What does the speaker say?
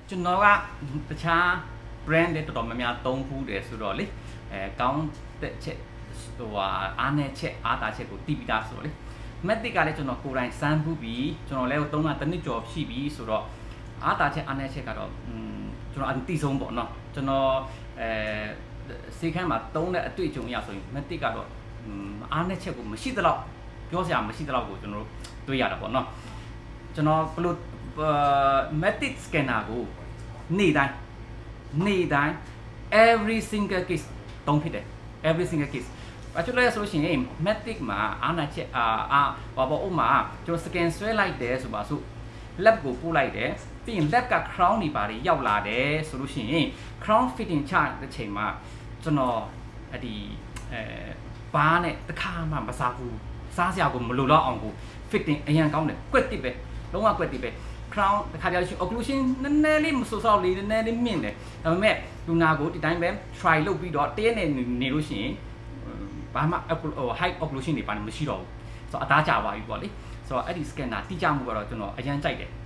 ကျွန်တော်ကတခြား brand တွေတော်တော်များများသုံးဘူးတယ်ဆိုတော့လေကောင်းတဲ့ချက်ဟိုဟာအားနဲ့ချက်အားတာချက်ကိုတီးပြီးသားဆိုတော့လေ Matic ကလည်းကျွန်တော်ကိုယ်တိုင်စမ်းဘူးပြီးကျွန်တော်လည်း3လတစ်နှစ်ကျော်ရှိပြီဆိုတော့အားတာချက်အားနဲ့ချက်ကတော့ကျွန်တော်အတိဆုံးပေါ့နော်ကျွန်တော်စေခန်းမှာသုံးတဲ့အတွေ့အကြုံအရဆိုရင် Matic ကတော့အားနဲ့ချက်ကိုမရှိသလောက်ပြောစရာမရှိသလောက်ကိုကျွန်တော်တွေ့ရတာပေါ့နော်ကျွန်တော်ဘလို့ Matic scanner ကိုနေ့တိုင်း every single case သုံးဖြစ်တယ် every single case ဘာလို့လဲဆိုလို့ရှိရင် Matic မှာအားနာချက်ဘာပေါ့ဥမာကျွန်တော် scan ဆွဲလိုက်တယ်ဆိုပါစို့ lab ကိုပို့လိုက်တယ်ပြီးရင် lab က crown တွေပါရောက်လာတယ်ဆိုလို့ရှိရင် crown fitting ချတဲ့ချိန်မှာကျွန်တော်ဒီဘားနဲ့တစ်ခါမှမစားဘူးစားစရာကိုမလိုတော့အောင်ကို fitting အရင်ကောင်းတယ်ကွက်တစ်ပဲလုံးဝကွက်တစ်ပဲ crown တစ်ခါတည်းရှင် occlusion နည်းနည်းလေးမဆိုးဆောက်လေးနည်းနည်းလေးမြင့်တယ်ဒါပေမဲ့လူနာကိုဒီတိုင်းပဲ try လုပ်ပြီးတော့တင်းနေလို့ရှိရင်ဘာမှ high occlusion တွေပါမရှိတော့ဘူးဆိုတော့အသားကျသွားပြီပေါ့လေဆိုတော့အဲ့ဒီ scanner တိကျမှုကတော့ကျွန်တော်အရင်ကြိုက်တယ်